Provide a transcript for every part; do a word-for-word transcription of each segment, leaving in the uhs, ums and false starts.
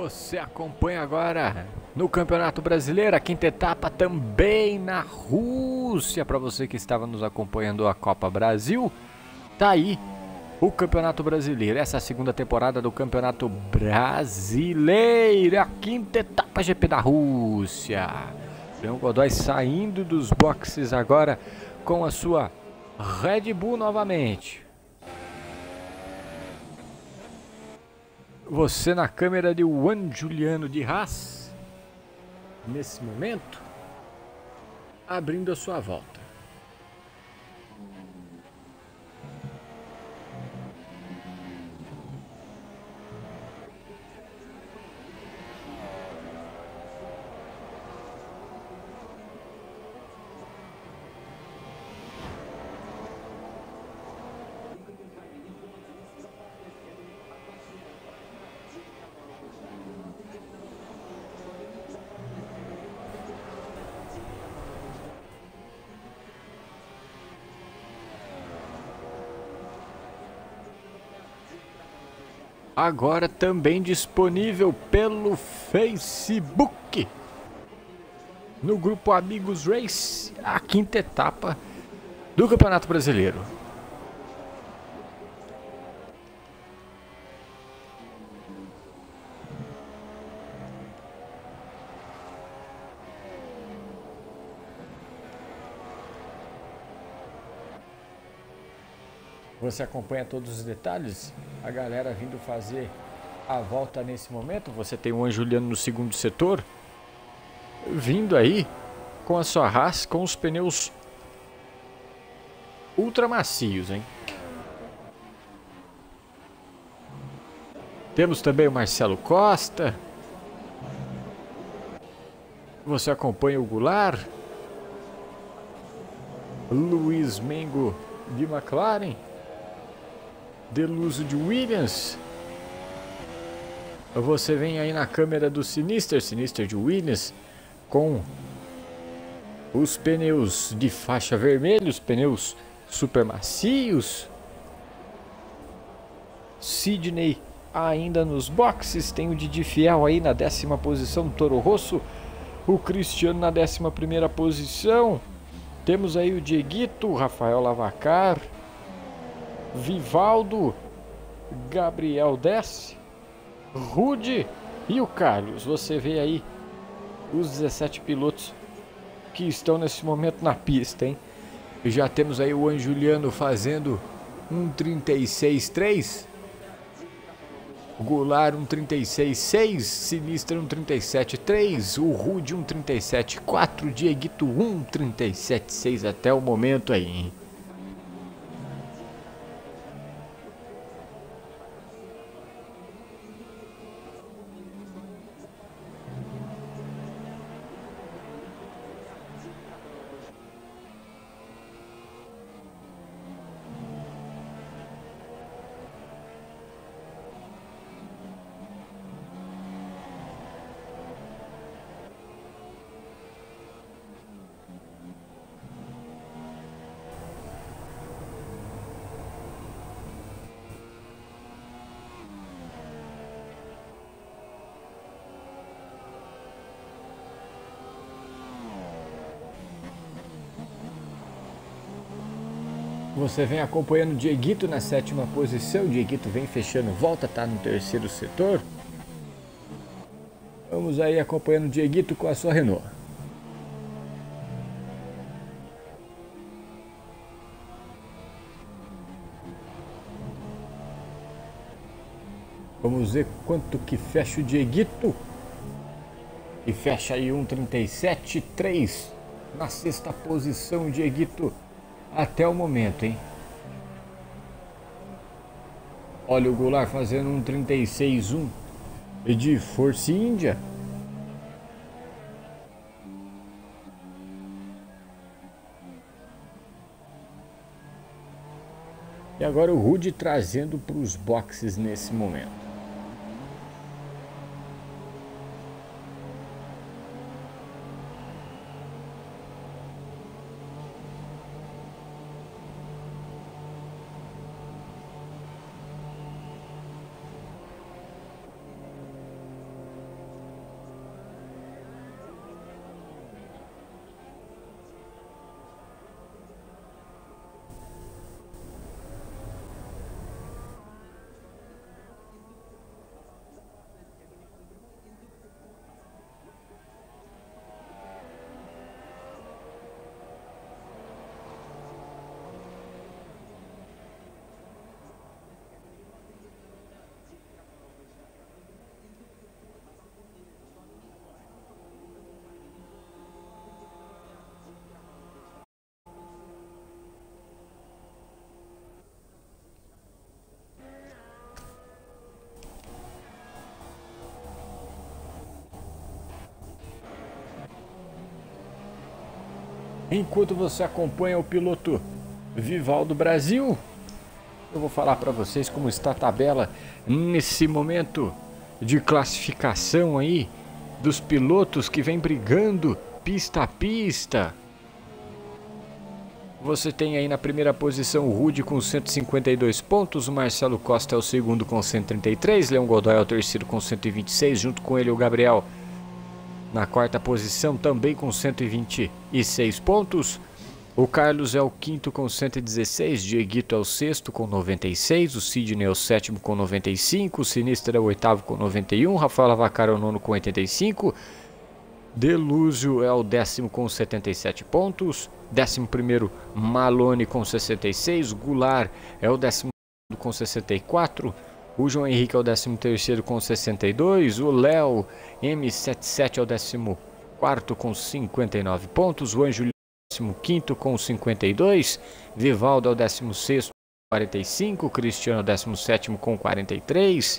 Você acompanha agora no Campeonato Brasileiro, a quinta etapa também na Rússia. Para você que estava nos acompanhando a Copa Brasil, tá aí o Campeonato Brasileiro. Essa é a segunda temporada do Campeonato Brasileiro, a quinta etapa G P da Rússia. Leão Godoy saindo dos boxes agora com a sua Red Bull novamente. Você na câmera de Juan Juliano de Haas, nesse momento, abrindo a sua volta. Agora também disponível pelo Facebook, no grupo Amigos Race, a quinta etapa do Campeonato Brasileiro. Você acompanha todos os detalhes, a galera vindo fazer a volta nesse momento. Você tem o Juan Juliano no segundo setor, vindo aí com a sua Haas, com os pneus ultra macios, hein? Temos também o Marcelo Costa. Você acompanha o Goulart, Luiz Mengo de McLaren, Deluso de Williams. Você vem aí na câmera do Sinister, Sinister de Williams, com os pneus de faixa vermelha, os pneus super macios. Sidney ainda nos boxes, tem o Didi Fiel aí na décima posição, Toro Rosso, o Cristiano na décima primeira posição. Temos aí o Dieguito, Rafael Lavacar, Vivaldo, Gabriel Desce, Rude e o Carlos. Você vê aí os dezessete pilotos que estão nesse momento na pista, hein? E já temos aí o Juan Juliano fazendo um trinta e seis três, Goulart um trinta e seis seis, Sinistra um trinta e sete três, o Rude um trinta e sete quatro, Dieguito um trinta e sete seis até o momento aí, hein? Você vem acompanhando o Dieguito na sétima posição. O Dieguito vem fechando volta, tá no terceiro setor. Vamos aí acompanhando o Dieguito com a sua Renault. Vamos ver quanto que fecha o Dieguito. E fecha aí um trinta e sete três na sexta posição, o Dieguito. Até o momento, hein? Olha o Goulart fazendo um trinta e seis um de Force India. E agora o Rude trazendo para os boxes nesse momento. Enquanto você acompanha o piloto Vivaldo Brasil, eu vou falar para vocês como está a tabela nesse momento de classificação aí dos pilotos que vem brigando pista a pista. Você tem aí na primeira posição o Rude com cento e cinquenta e dois pontos, o Marcelo Costa é o segundo com cento e trinta e três, Leão Godoy é o terceiro com cento e vinte e seis, junto com ele o Gabriel na quarta posição também com cento e vinte e seis pontos. O Carlos é o quinto com cento e dezesseis, Dieguito é o sexto com noventa e seis, o Sidney é o sétimo com noventa e cinco, o Sinistro é o oitavo com noventa e um, Rafael Lavacar é o nono com oitenta e cinco, Delúzio é o décimo com setenta e sete pontos, décimo primeiro Malone com sessenta e seis, Goulart é o décimo segundo com sessenta e quatro, o João Henrique é o décimo terceiro com sessenta e dois, o Léo M setenta e sete é o décimo quarto com cinquenta e nove pontos, o Ângelo décimo quinto com cinquenta e dois, Vivaldo é o décimo sexto com quarenta e cinco, Cristiano é o décimo sétimo com quarenta e três,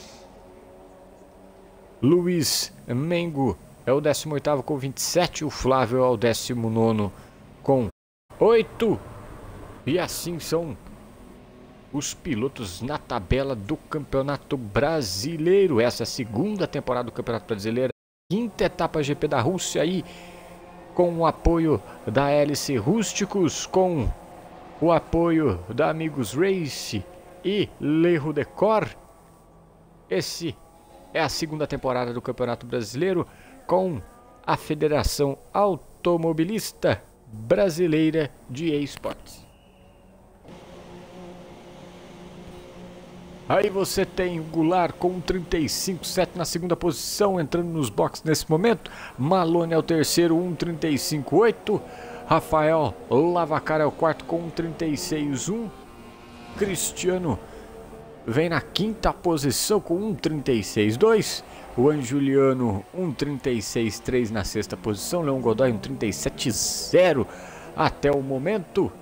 Luiz Mengo é o décimo oitavo com vinte e sete, o Flávio é o décimo nono com oito, e assim são os pilotos na tabela do Campeonato Brasileiro. Essa é a segunda temporada do Campeonato Brasileiro, quinta etapa G P da Rússia aí, com o apoio da Hélice Rústicos, com o apoio da Amigos Race e Lerro Decor. Esse é a segunda temporada do Campeonato Brasileiro com a Federação Automobilista Brasileira de eSports. Aí você tem o Goulart com trinta e cinco, sete na segunda posição, entrando nos boxes nesse momento. Malone é o terceiro, um trinta e cinco, oito. Rafael Lavacar é o quarto com um trinta e seis, um. Cristiano vem na quinta posição com um trinta e seis, dois. O Anjuliano um trinta e seis, três na sexta posição. Leão Godoy um trinta e sete, zero até o momento.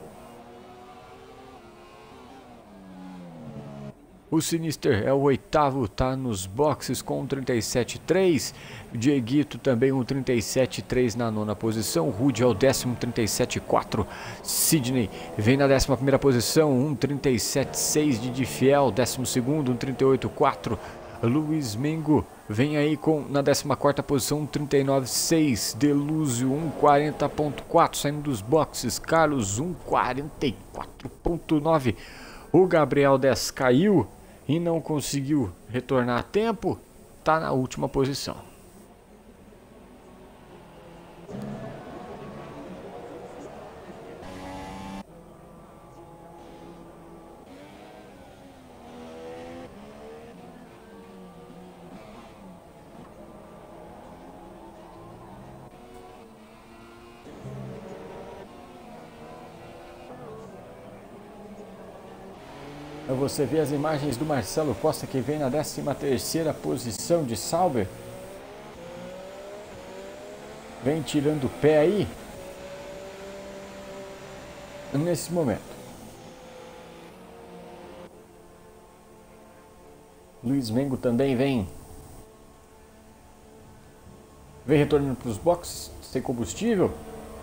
O Sinister é o oitavo, tá nos boxes com um trinta e sete, três. Dieguito também um trinta e sete, três na nona posição. Rude é o décimo, trinta e sete, quatro. Sidney vem na décima primeira posição, um trinta e sete, seis. Didi Fiel, décimo segundo, um trinta e oito, quatro. Luiz Mengo vem aí com na décima quarta posição, um trinta e nove, seis. Delúzio um quarenta ponto quatro, saindo dos boxes. Carlos um quarenta e quatro ponto nove. O Gabriel dez caiu e não conseguiu retornar a tempo, tá na última posição. Você vê as imagens do Marcelo Costa, que vem na décima terceira posição de Sauber. Vem tirando o pé aí nesse momento. Luiz Mengo também vem vem retornando para os boxes sem combustível.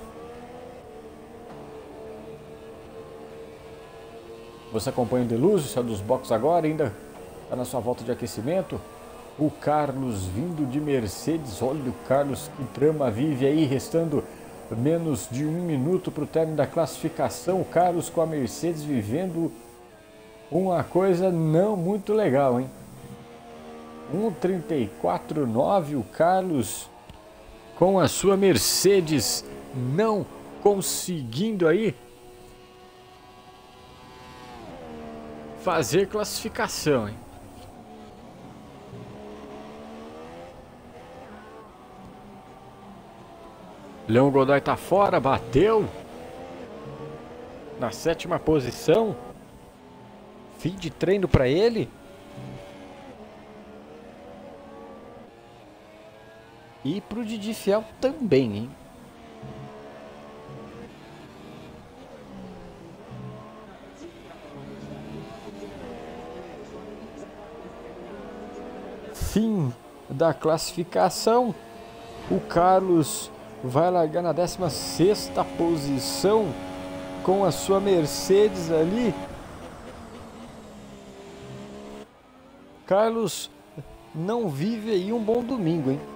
Você acompanha o Delúzio, saiu dos boxes agora, ainda está na sua volta de aquecimento. O Carlos vindo de Mercedes, olha o Carlos, que trama vive aí, restando menos de um minuto para o término da classificação. O Carlos com a Mercedes vivendo uma coisa não muito legal, hein? um trinta e quatro, nove, o Carlos com a sua Mercedes não conseguindo aí fazer classificação, hein? Leão Godoy tá fora, bateu na sétima posição. Fim de treino para ele. E pro Didi Fiel também, hein? Fim da classificação. O Carlos vai largar na décima sexta posição com a sua Mercedes ali. Carlos não vive aí um bom domingo, hein?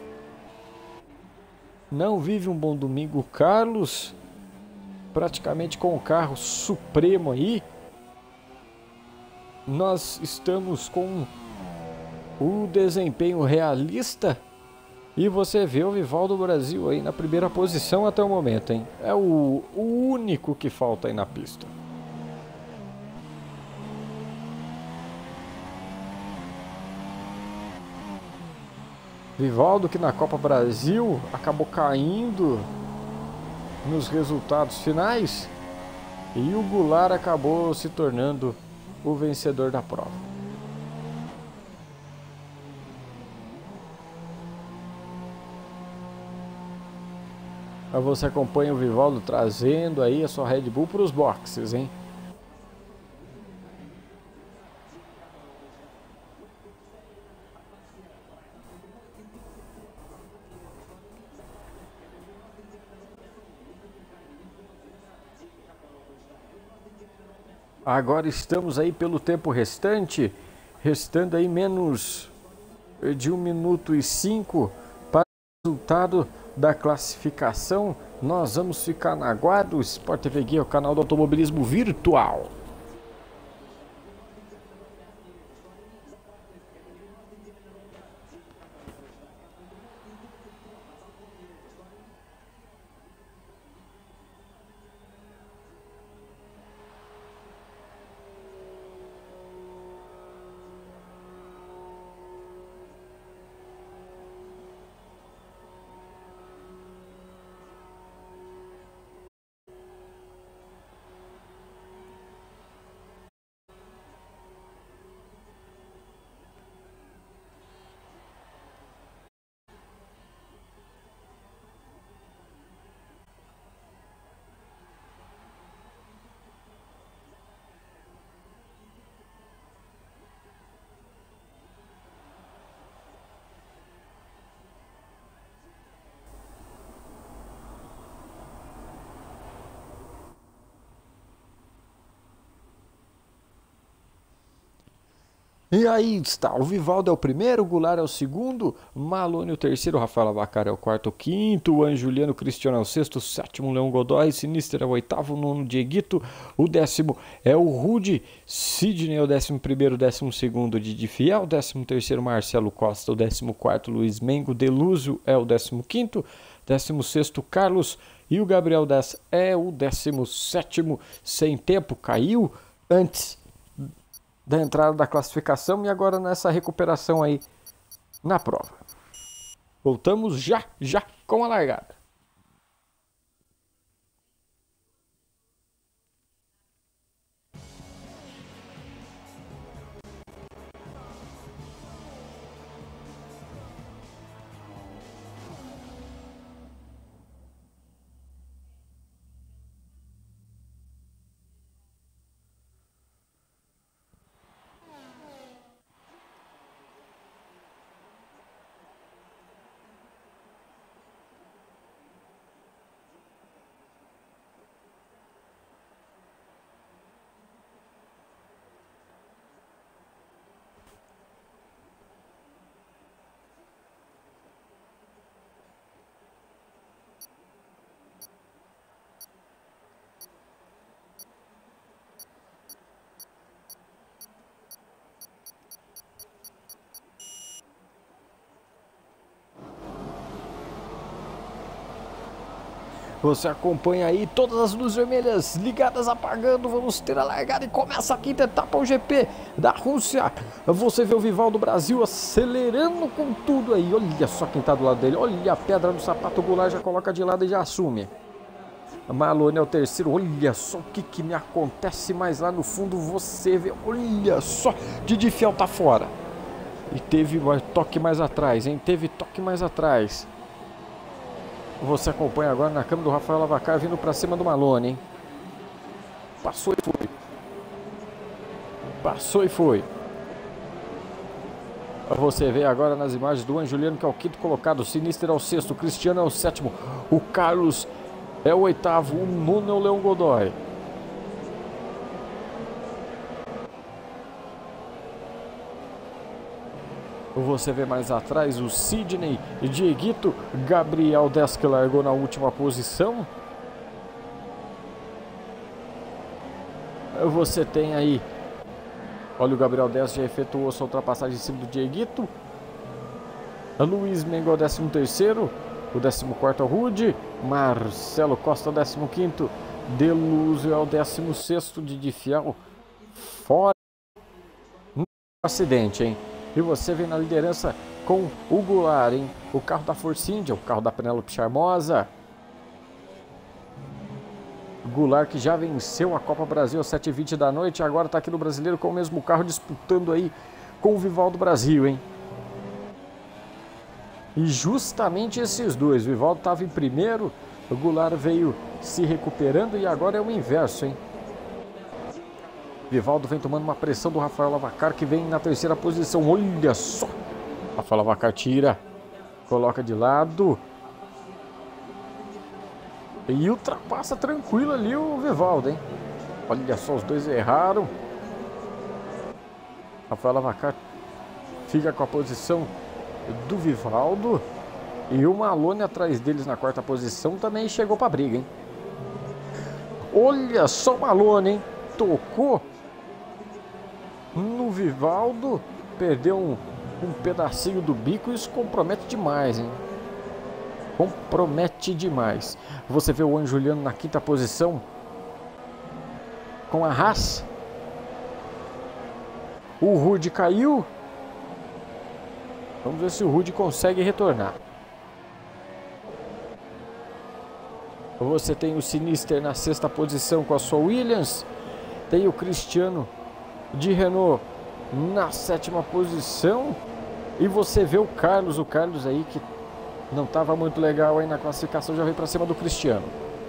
Não vive um bom domingo, Carlos. Praticamente com o carro supremo aí. Nós estamos com o desempenho realista. E você vê o Vivaldo Brasil aí na primeira posição até o momento, hein? É o, o único que falta aí na pista. Vivaldo, que na Copa Brasil acabou caindo nos resultados finais, e o Goulart acabou se tornando o vencedor da prova. Aí você acompanha o Vivaldo trazendo aí a sua Red Bull para os boxes, hein? Agora estamos aí pelo tempo restante, restando aí menos de um minuto e cinco para o resultado da classificação. Nós vamos ficar na guarda. O Sport T V Guia é o canal do automobilismo virtual. E aí está, o Vivaldo é o primeiro, o Goulart é o segundo, Maloney o terceiro, Rafael Abacar é o quarto, o quinto, o Anjuliano Cristiano é o sexto, o sétimo, Leão Godoy, Sinister é o oitavo, o nono, Dieguito, o décimo é o Rude, Sidney é o décimo primeiro, décimo segundo, Didi Fiel, décimo terceiro, Marcelo Costa, o décimo quarto, Luiz Mengo, Delúzio é o décimo quinto, décimo sexto, Carlos, e o Gabriel Dez é o décimo sétimo, sem tempo, caiu antes da entrada da classificação e agora nessa recuperação aí na prova. Voltamos já, já com a largada. Você acompanha aí todas as luzes vermelhas ligadas, apagando. Vamos ter a largada e começa a quinta etapa, o G P da Rússia. Você vê o Vivaldo Brasil acelerando com tudo aí. Olha só quem tá do lado dele. Olha a pedra no sapato, o Goulart já coloca de lado e já assume. Maloney é o terceiro. Olha só o que, que me acontece mais lá no fundo. Você vê, olha só, Didi Fiel tá fora. E teve toque mais atrás, hein? Teve toque mais atrás. Você acompanha agora na câmera do Rafael Abacar vindo para cima do Maloney, hein? Passou e foi. Passou e foi. Você vê agora nas imagens do Anjuliano, que é o quinto colocado, o Sinistro é o sexto, o Cristiano é o sétimo, o Carlos é o oitavo, o nono é o Leão Godoy. Você vê mais atrás o Sidney, Dieguito, Gabriel Dez, que largou na última posição. Você tem aí, olha, o Gabriel Dez já efetuou sua ultrapassagem em cima do Dieguito. Luiz Mengo é o décimo terceiro, o décimo quarto é o Rude, Marcelo Costa é o décimo quinto, Deluzio é o décimo sexto, Didi Fiel fora no acidente, hein? E você vem na liderança com o Goulart, hein? O carro da Force India, o carro da Penélope Charmosa. Goulart, que já venceu a Copa Brasil às sete e vinte da noite, agora está aqui no Brasileiro com o mesmo carro, disputando aí com o Vivaldo Brasil, hein? E justamente esses dois, o Vivaldo estava em primeiro, o Goulart veio se recuperando e agora é o inverso, hein? Vivaldo vem tomando uma pressão do Rafael Lavacar, que vem na terceira posição. Olha só! Rafael Lavacar tira, coloca de lado. E ultrapassa tranquilo ali o Vivaldo, hein? Olha só, os dois erraram. Rafael Lavacar fica com a posição do Vivaldo. E o Malone atrás deles na quarta posição também chegou para a briga, hein? Olha só o Malone, hein? Tocou no Vivaldo, perdeu um, um pedacinho do bico. Isso compromete demais, hein? Compromete demais. Você vê o Anjuliano na quinta posição com a Haas. O Rude caiu. Vamos ver se o Rude consegue retornar. Você tem o Sinister na sexta posição com a sua Williams. Tem o Cristiano de Renault na sétima posição. E você vê o Carlos, o Carlos aí que não estava muito legal aí na classificação, já veio para cima do Cristiano.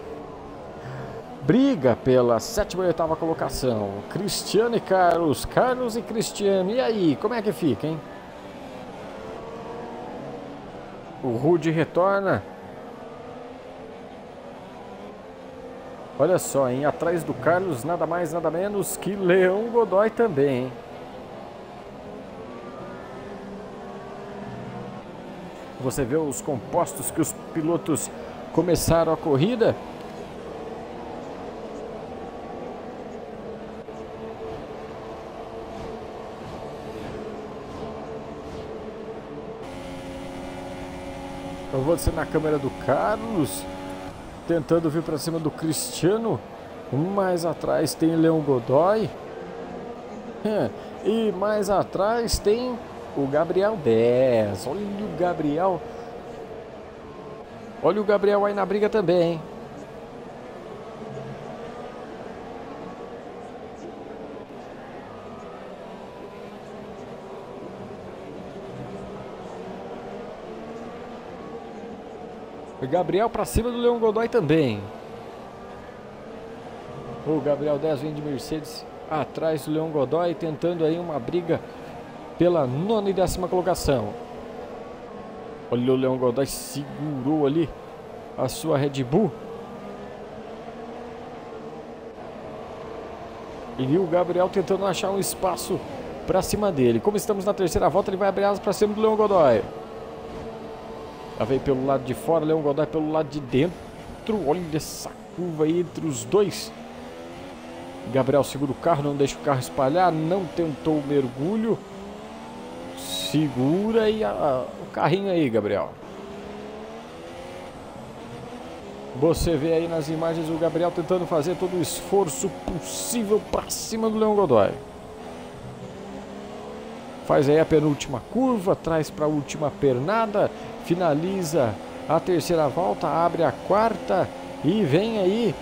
Briga pela sétima e oitava colocação. Cristiano e Carlos, Carlos e Cristiano. E aí, como é que fica, hein? O Rude retorna. Olha só, hein? Atrás do Carlos, nada mais, nada menos que Leão Godoy também, hein? Você vê os compostos que os pilotos começaram a corrida. Eu vou descer na câmera do Carlos, tentando vir para cima do Cristiano. Mais atrás tem Leão Godoy. É, e mais atrás tem o Gabriel Dez. Olha o Gabriel. Olha o Gabriel aí na briga também, hein? O Gabriel para cima do Leão Godoy também. O Gabriel Dez vem de Mercedes atrás do Leão Godoy, tentando aí uma briga pela nona e décima colocação. Olha, o Leão Godoy segurou ali a sua Red Bull. E o Gabriel tentando achar um espaço para cima dele. Como estamos na terceira volta, ele vai abrir asas para cima do Leão Godoy. Já veio pelo lado de fora, Leão Godoy pelo lado de dentro. Olha essa curva aí entre os dois. Gabriel segura o carro, não deixa o carro espalhar, não tentou o mergulho. Segura aí a, a, o carrinho aí, Gabriel. Você vê aí nas imagens o Gabriel tentando fazer todo o esforço possível para cima do Leão Godoy. Faz aí a penúltima curva, traz para a última pernada, finaliza a terceira volta, abre a quarta e vem aí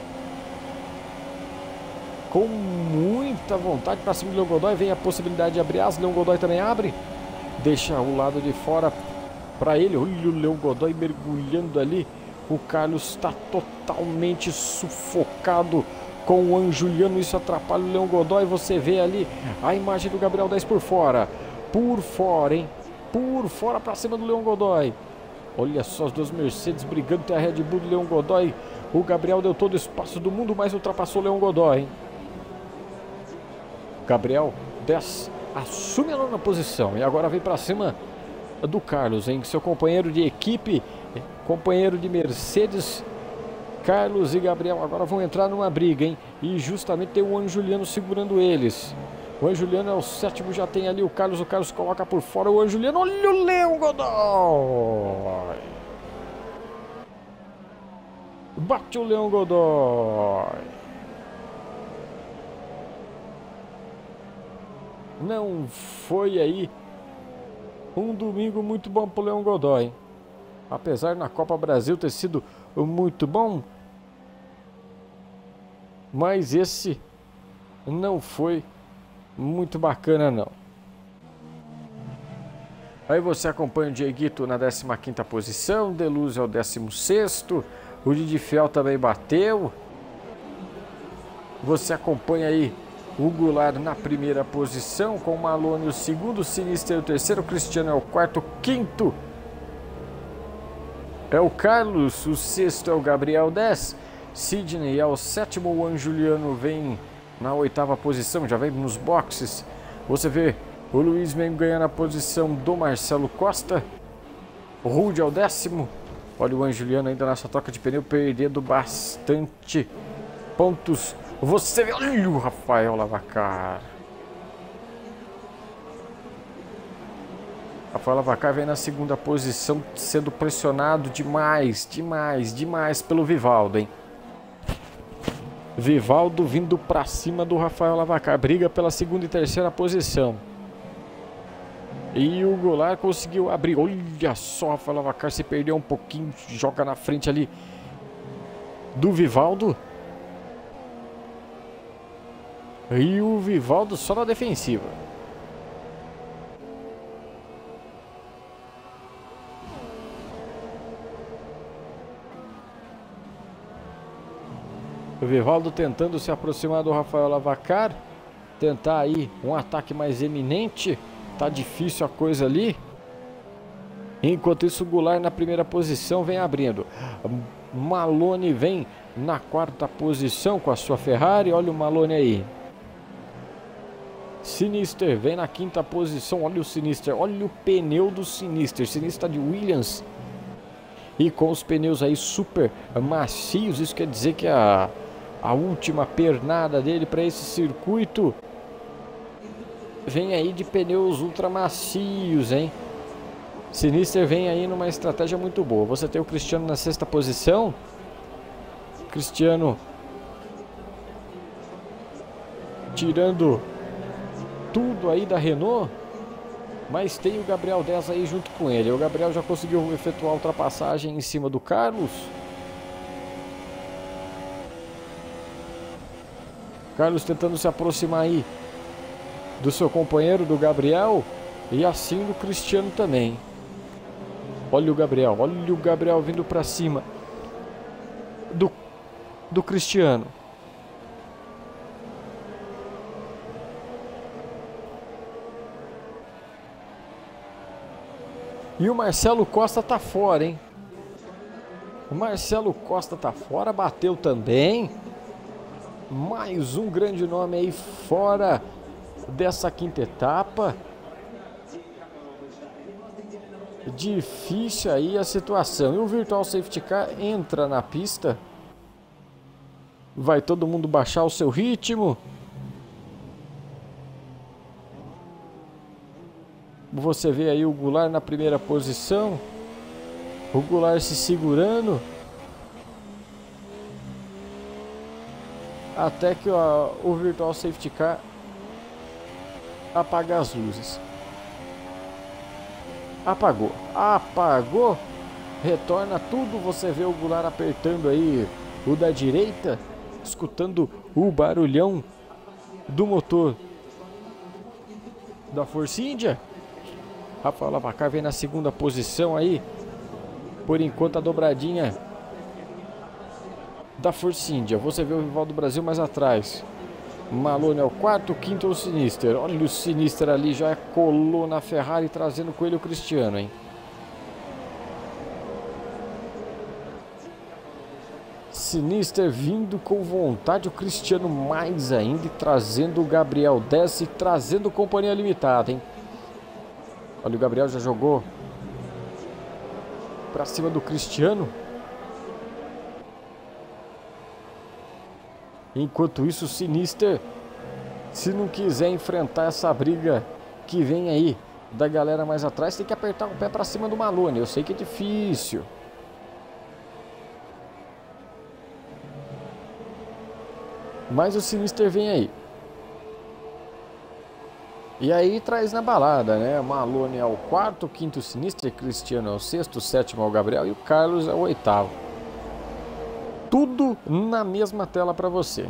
com muita vontade para cima do Leão Godoy. Vem a possibilidade de abrir asas, Leão Godoy também abre, deixa o lado de fora para ele. Olha o Leão Godoy mergulhando ali. O Carlos está totalmente sufocado com o Anjuliano, isso atrapalha o Leão Godoy. Você vê ali a imagem do Gabriel Dez por fora. por fora, hein? Por fora pra cima do Leão Godoy. Olha só as duas Mercedes brigando, tem a Red Bull do Leão Godoy. O Gabriel deu todo o espaço do mundo, mas ultrapassou o Leão Godoy, hein? Gabriel desce, assume a nona posição e agora vem pra cima do Carlos, hein? Seu companheiro de equipe, companheiro de Mercedes. Carlos e Gabriel agora vão entrar numa briga, hein? E justamente tem o Anjuliano segurando eles. O Anjuliano é o sétimo, já tem ali o Carlos. O Carlos coloca por fora o Anjuliano. Olha o Leão Godoy. Bate o Leão Godoy. Não foi aí um domingo muito bom pro Leão Godoy. Apesar na Copa Brasil ter sido muito bom, mas esse não foi muito bacana não. Aí você acompanha o Dieguito na décima quinta posição, Deluzio é o décimo sexto, o Didi Fel também bateu. Você acompanha aí o Goulart na primeira posição, com o Malone o segundo, o Sinistro o terceiro, o Cristiano é o quarto, o quinto é o Carlos, o sexto é o Gabriel, dez, Sidney é o sétimo, o Anjuliano vem na oitava posição, já vem nos boxes. Você vê o Luiz Mengo ganhando a posição do Marcelo Costa, o Rude é o décimo. Olha o Anjuliano ainda nessa troca de pneu, perdendo bastante pontos. Você vê, olha o Rafael Lavacar. Rafael Lavacar vem na segunda posição, sendo pressionado demais, demais, demais pelo Vivaldo, hein? Vivaldo vindo pra cima do Rafael Lavacar, briga pela segunda e terceira posição. E o Goulart conseguiu abrir, olha só, Rafael Lavacar se perdeu um pouquinho, joga na frente ali do Vivaldo. E o Vivaldo só na defensiva. O Vivaldo tentando se aproximar do Rafael Lavacar, tentar aí um ataque mais eminente. Tá difícil a coisa ali. Enquanto isso o Goulart na primeira posição vem abrindo. Malone vem na quarta posição com a sua Ferrari. Olha o Malone aí. Sinister vem na quinta posição. Olha o Sinister, olha o pneu do Sinister. Sinister de Williams. E com os pneus aí super macios. Isso quer dizer que a, a última pernada dele para esse circuito vem aí de pneus ultra macios, hein? Sinister vem aí numa estratégia muito boa. Você tem o Cristiano na sexta posição. Cristiano tirando tudo aí da Renault, mas tem o Gabriel dez aí junto com ele. O Gabriel já conseguiu efetuar a ultrapassagem em cima do Carlos. Carlos tentando se aproximar aí do seu companheiro, do Gabriel, e assim do Cristiano também. Olha o Gabriel, olha o Gabriel vindo para cima do, do Cristiano. E o Marcelo Costa tá fora, hein? O Marcelo Costa tá fora, bateu também. Mais um grande nome aí fora dessa quinta etapa. Difícil aí a situação. E o Virtual Safety Car entra na pista. Vai todo mundo baixar o seu ritmo. Você vê aí o Goulart na primeira posição. O Goulart se segurando. Até que ó, o Virtual Safety Car apaga as luzes. Apagou. Apagou. Retorna tudo. Você vê o Goulart apertando aí o da direita. Escutando o barulhão do motor da Force India. Rafael Lavacar vem na segunda posição aí. Por enquanto a dobradinha da Force India. Você vê o rival do Brasil mais atrás. Maloney é o quarto, quinto é o Sinister. Olha o Sinister ali, já colou na Ferrari, trazendo com ele o Cristiano, hein? Sinister vindo com vontade, o Cristiano mais ainda, e trazendo o Gabriel Desce, trazendo companhia limitada, hein? Olha, o Gabriel já jogou pra cima do Cristiano. Enquanto isso, o Sinister, se não quiser enfrentar essa briga que vem aí da galera mais atrás, tem que apertar o pé pra cima do Maloney. Eu sei que é difícil. Mas o Sinister vem aí. E aí traz na balada, né? Maloney é o quarto, quinto Sinister, Cristiano é o sexto, sétimo é o Gabriel e o Carlos é o oitavo. Tudo na mesma tela para você.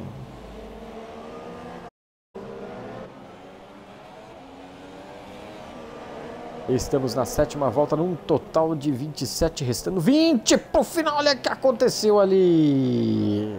Estamos na sétima volta, num total de vinte e sete, restando vinte pro final. Olha o que aconteceu ali.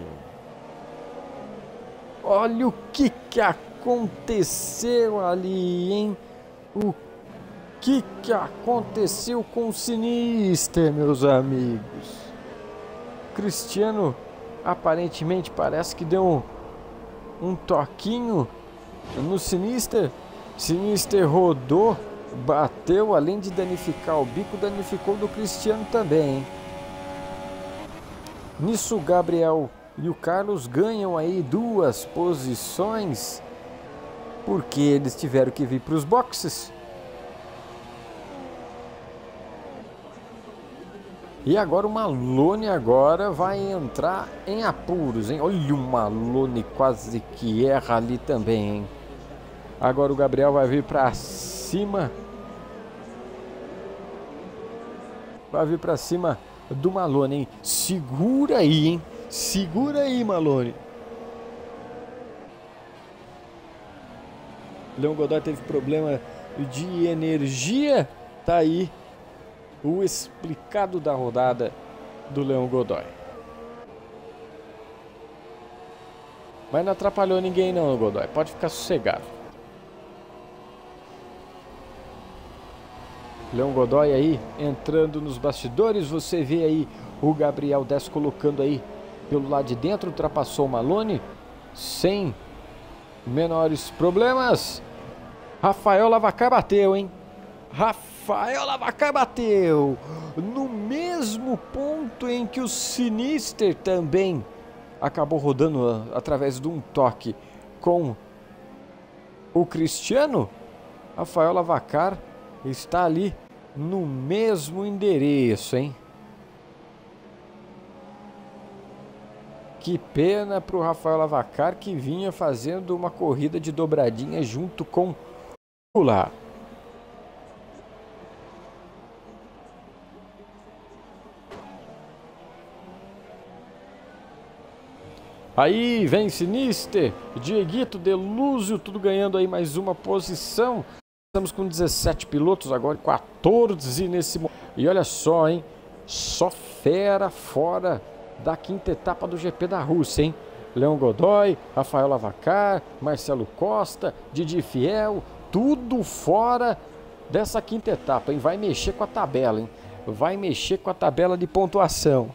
Olha o que que aconteceu ali, hein? O que que aconteceu com o Sinister, meus amigos? Cristiano aparentemente parece que deu um, um toquinho no Sinister. Sinister rodou, bateu, além de danificar o bico, danificou do Cristiano também, hein? Nisso o Gabriel e o Carlos ganham aí duas posições, porque eles tiveram que vir para os boxes. E agora o Maloney agora vai entrar em apuros, hein? Olha o Maloney quase que erra ali também, hein? Agora o Gabriel vai vir para cima. Vai vir para cima do Maloney, hein? Segura aí, hein? Segura aí, Maloney. Leão Godoy teve problema de energia. Tá aí o explicado da rodada do Leão Godoy. Mas não atrapalhou ninguém não, Godoy. Pode ficar sossegado. Leão Godoy aí entrando nos bastidores. Você vê aí o Gabriel Desce colocando aí pelo lado de dentro. Ultrapassou o Maloney sem menores problemas. Rafael Lavacar bateu, hein? Rafael Lavacar bateu no mesmo ponto em que o Sinister também acabou rodando através de um toque com o Cristiano. Rafael Lavacar está ali no mesmo endereço, hein? Que pena para o Rafael Lavacar, que vinha fazendo uma corrida de dobradinha junto com o Lá. Aí vem Sinister, Dieguito, Delúzio, tudo ganhando aí mais uma posição. Estamos com dezessete pilotos, agora quatorze nesse momento. E olha só, hein? Só fera fora da quinta etapa do G P da Rússia, hein? Leão Godoy, Rafael Lavacar, Marcelo Costa, Didi Fiel, tudo fora dessa quinta etapa, hein? Vai mexer com a tabela, hein? Vai mexer com a tabela de pontuação.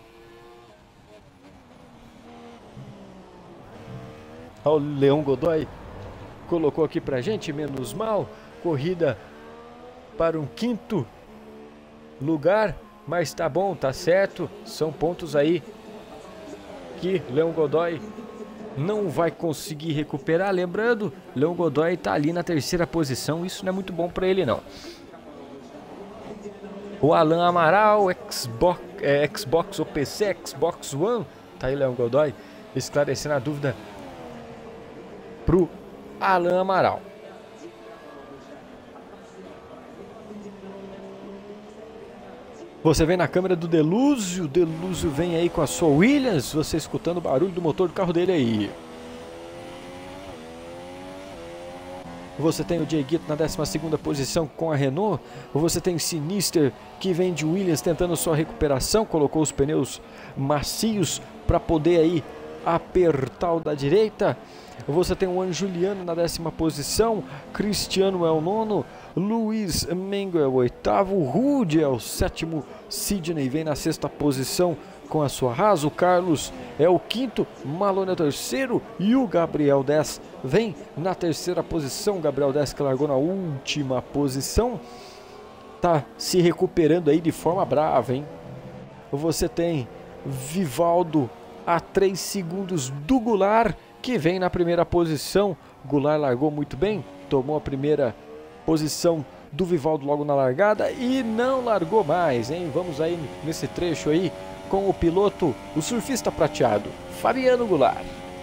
O Leão Godoy colocou aqui pra gente, menos mal, corrida para um quinto lugar, mas tá bom, tá certo, são pontos aí que Leão Godoy não vai conseguir recuperar. Lembrando, Leão Godoy tá ali na terceira posição, isso não é muito bom para ele não. O Alan Amaral, Xbox, é, Xbox ou P C, Xbox One, tá aí Leão Godoy esclarecendo a dúvida pro Alan Amaral. Você vem na câmera do Delúzio, Delúzio vem aí com a sua Williams, você escutando o barulho do motor do carro dele aí. Você tem o Dieguito na décima segunda posição com a Renault. Você tem Sinister que vem de Williams tentando sua recuperação, colocou os pneus macios para poder aí apertar o da direita. Você tem o Anjuliano na décima posição, Cristiano é o nono, Luiz Mengo é o oitavo, Rude é o sétimo, Sidney vem na sexta posição com a sua Haas, o Carlos é o quinto, Malone é o terceiro e o Gabriel dez vem na terceira posição. Gabriel dez que largou na última posição, tá se recuperando aí de forma brava, hein? Você tem Vivaldo a três segundos do Goulart, que vem na primeira posição. Goulart largou muito bem, tomou a primeira posição do Vivaldo logo na largada e não largou mais, hein? Vamos aí nesse trecho aí com o piloto, o surfista prateado, Fabiano Goulart.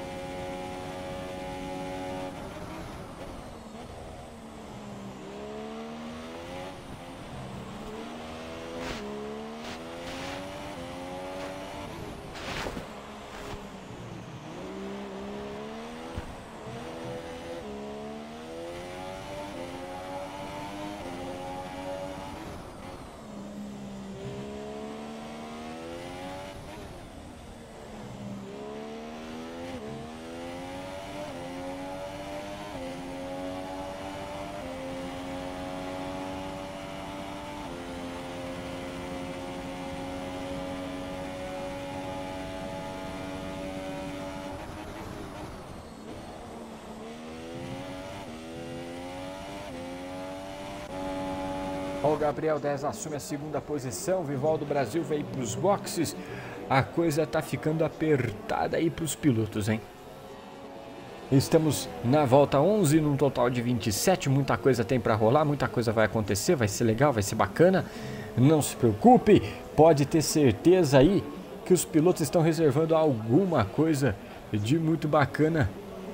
O Gabriel dez assume a segunda posição, Vivaldo Brasil veio para os boxes. A coisa tá ficando apertada aí para os pilotos, hein? Estamos na volta onze, num total de vinte e sete, muita coisa tem para rolar, muita coisa vai acontecer, vai ser legal, vai ser bacana. Não se preocupe, pode ter certeza aí que os pilotos estão reservando alguma coisa de muito bacana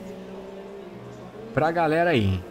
pra galera aí, hein?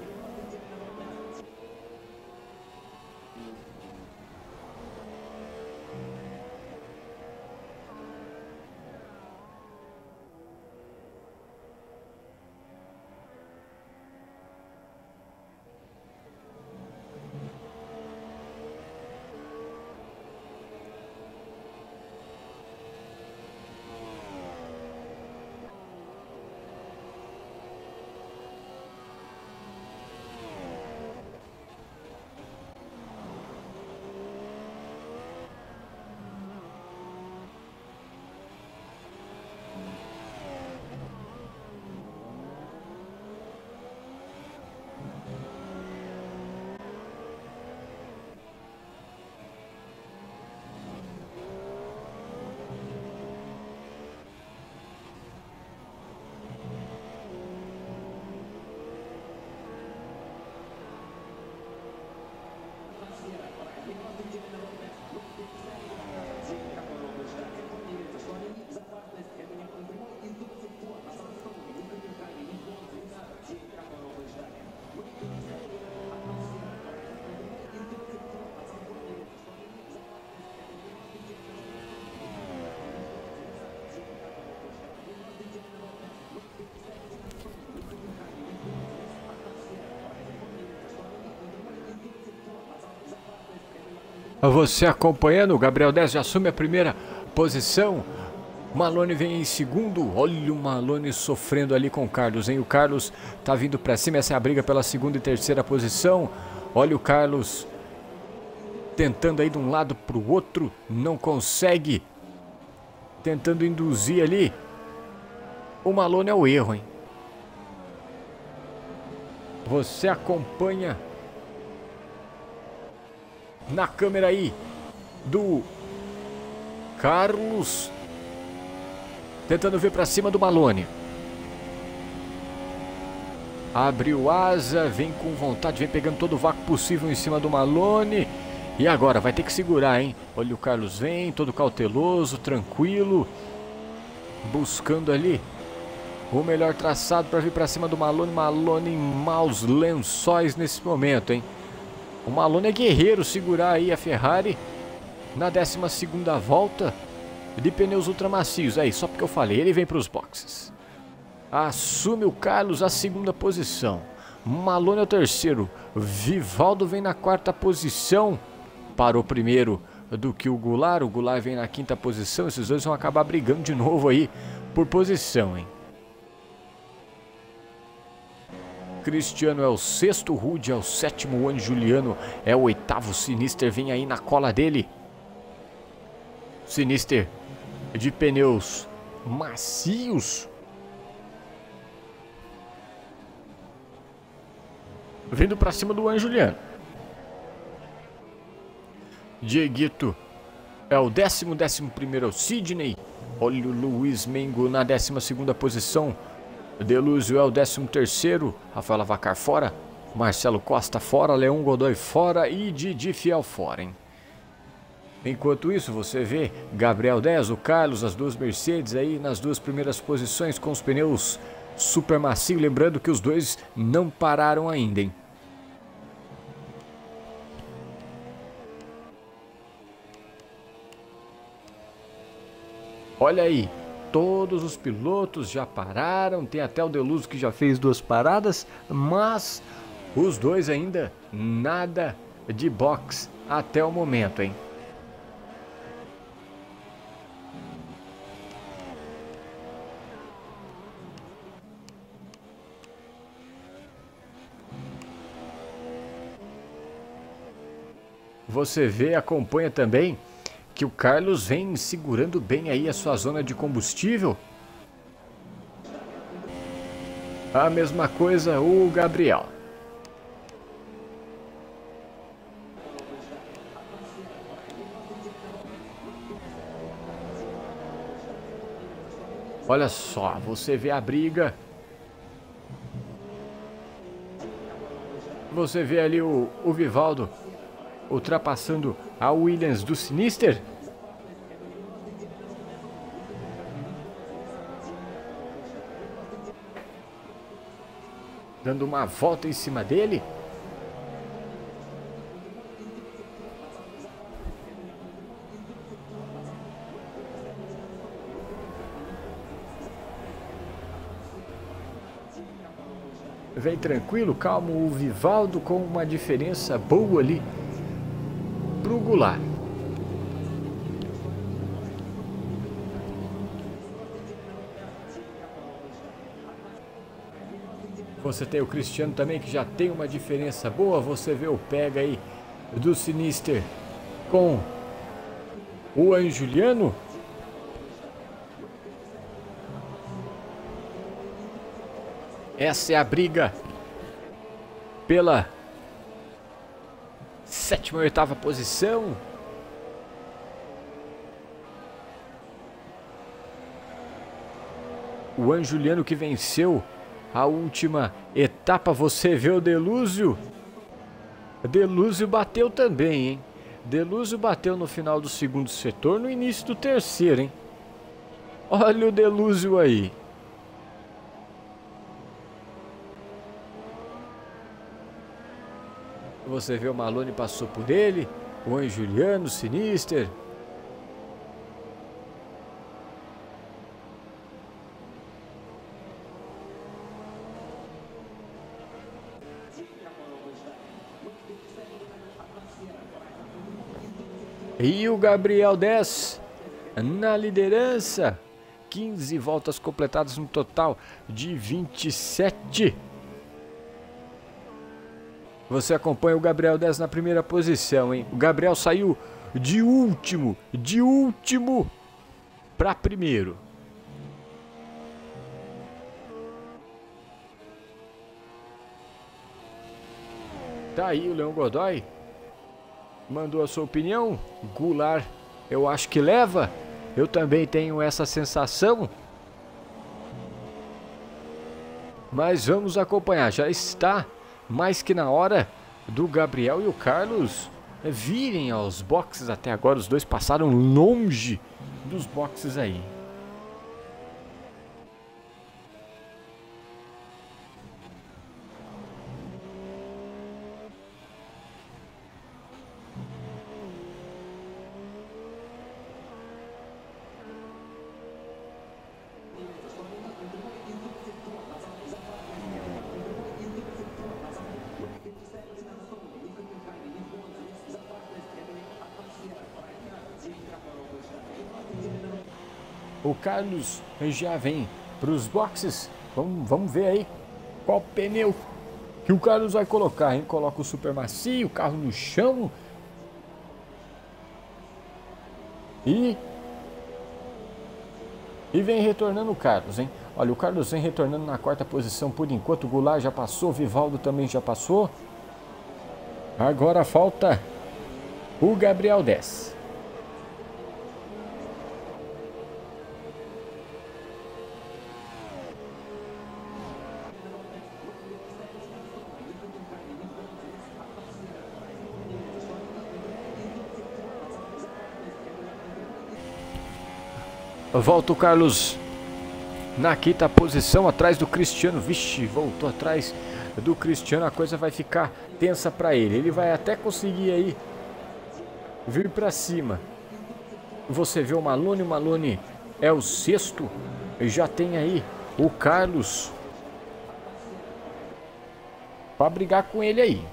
Você acompanhando, o Gabriel dez já assume a primeira posição. Malone vem em segundo. Olha o Malone sofrendo ali com o Carlos, hein? O Carlos tá vindo pra cima. Essa é a briga pela segunda e terceira posição. Olha o Carlos tentando aí de um lado pro outro. Não consegue. Tentando induzir ali. O Malone é o erro, hein? Você acompanha na câmera aí do Carlos tentando vir para cima do Malone. Abriu asa, vem com vontade, vem pegando todo o vácuo possível em cima do Malone. E agora vai ter que segurar, hein? Olha, o Carlos vem todo cauteloso, tranquilo, buscando ali o melhor traçado para vir para cima do Malone. Malone em maus lençóis nesse momento, hein? O Malone é guerreiro, segurar aí a Ferrari na décima segunda volta de pneus ultramacios. Aí, só porque eu falei, ele vem para os boxes. Assume o Carlos a segunda posição. Malone é o terceiro. Vivaldo vem na quarta posição. Parou primeiro do que o Goulart. O Goulart vem na quinta posição. Esses dois vão acabar brigando de novo aí por posição, hein? Cristiano é o sexto, Rude é o sétimo, o Juliano é o oitavo, Sinister vem aí na cola dele. Sinister de pneus macios. Vindo pra cima do Juliano. Dieguito é o décimo, décimo primeiro é o Sidney. Olha o Luiz Mengo na décima segunda posição. Delúzio é o décimo terceiro, Rafael Avacar fora, Marcelo Costa fora, Leão Godoy fora e Didi Fiel fora, hein? Enquanto isso, você vê Gabriel dez, o Carlos, as duas Mercedes aí nas duas primeiras posições com os pneus super macio. Lembrando que os dois não pararam ainda, hein? Olha aí, todos os pilotos já pararam, tem até o Delúzio que já fez duas paradas, mas os dois ainda nada de box até o momento, hein? Você vê, acompanha também que o Carlos vem segurando bem aí a sua zona de combustível. A mesma coisa o Gabriel. Olha só, você vê a briga. Você vê ali o, o Vivaldo ultrapassando a Williams do Sinister. Dando uma volta em cima dele. Vem tranquilo, calmo o Vivaldo com uma diferença boa ali pro Goulart. Você tem o Cristiano também que já tem uma diferença boa. Você vê o pega aí do Sinister com o Juliano. Essa é a briga pela sétima e oitava posição. O Juliano que venceu a última etapa. Você vê o Delúzio. Delúzio bateu também, hein? Delúzio bateu no final do segundo setor, no início do terceiro, hein? Olha o Delúzio aí. Você vê o Malone passou por ele, o Juliano, Sinister. E o Gabriel dez na liderança. quinze voltas completadas no total de vinte e sete. Você acompanha o Gabriel dez na primeira posição, hein? O Gabriel saiu de último, de último para primeiro. Tá aí o Leão Godoy. Mandou a sua opinião. Goulart, eu acho que leva. Eu também tenho essa sensação. Mas vamos acompanhar. Já está mais que na hora do Gabriel e o Carlos virem aos boxes. Até agora os dois passaram longe dos boxes aí. O Carlos já vem para os boxes. Vamos, vamos ver aí qual pneu que o Carlos vai colocar, hein? Coloca o super macio, o carro no chão. E... E vem retornando o Carlos, hein? Olha, o Carlos vem retornando na quarta posição por enquanto. O Goulart já passou, o Vivaldo também já passou. Agora falta o Gabriel Dez. Volta o Carlos na quinta posição, atrás do Cristiano. Vixe, voltou atrás do Cristiano. A coisa vai ficar tensa para ele. Ele vai até conseguir aí vir para cima. Você vê o Malone. O Malone é o sexto. Já tem aí o Carlos para brigar com ele aí.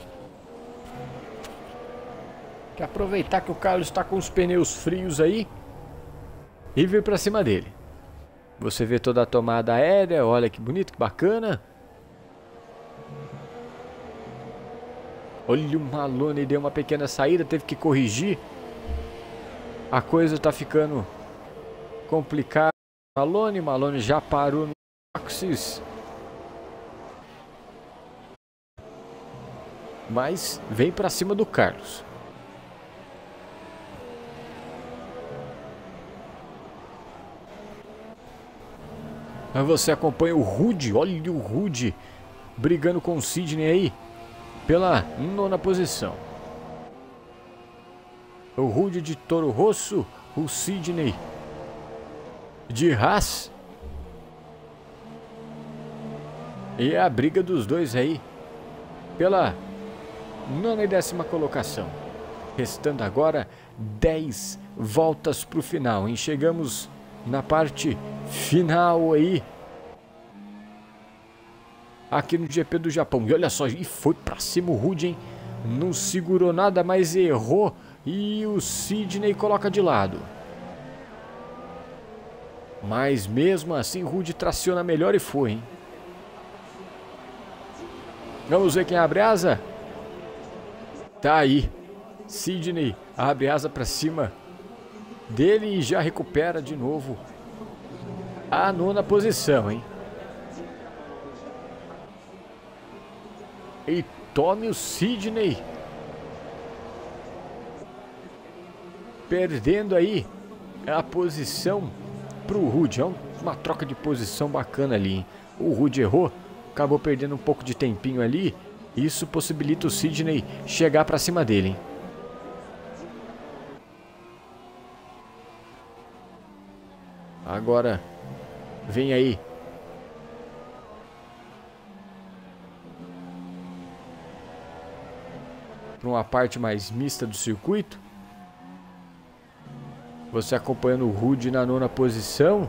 Quer aproveitar que o Carlos está com os pneus frios aí e vir para cima dele. Você vê toda a tomada aérea, olha que bonito, que bacana. Olha, o Malone deu uma pequena saída, teve que corrigir. A coisa tá ficando complicada. Malone, Malone já parou no boxes. Mas vem para cima do Carlos. Aí você acompanha o Rude, olha o Rude brigando com o Sidney aí pela nona posição. O Rude de Toro Rosso, o Sidney de Haas. E é a briga dos dois aí pela nona e décima colocação. Restando agora dez voltas para o final, hein? Chegamos na parte final aí aqui no G P do Japão. E olha só, e foi pra cima o Rude, hein? Não segurou nada, mas errou. E o Sidney coloca de lado. Mas mesmo assim o Rude traciona melhor e foi, hein? Vamos ver quem abre asa. Tá aí, Sidney abre asa pra cima dele e já recupera de novo a nona posição, hein? E tome o Sidney perdendo aí a posição pro Rude. É uma troca de posição bacana ali, hein? O Rude errou, acabou perdendo um pouco de tempinho ali. Isso possibilita o Sidney chegar pra cima dele, hein? Agora vem aí para uma parte mais mista do circuito. Você acompanhando o Rude na nona posição.